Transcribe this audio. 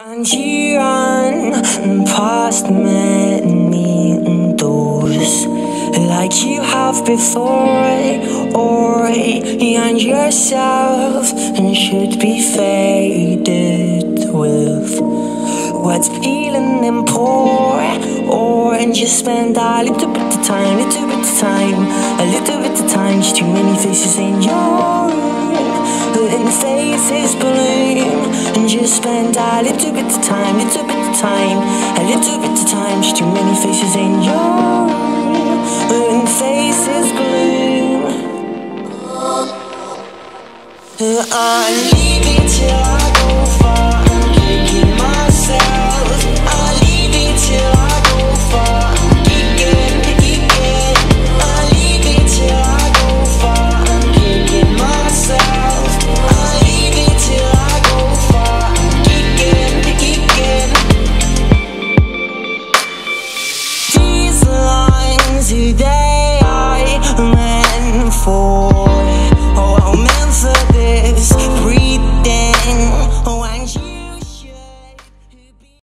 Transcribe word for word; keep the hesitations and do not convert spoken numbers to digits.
And you run past many doors like you have before, or and yourself and should be faded with what's peeling and poor, or and just spend a little bit of time, little bit of time, a little bit of time. Just too many faces in your room, letting faces bloom, and just spend a little bit of time, little bit of time, a little bit of time. Just too many faces in your room, letting faces bloom. I'll leave it till I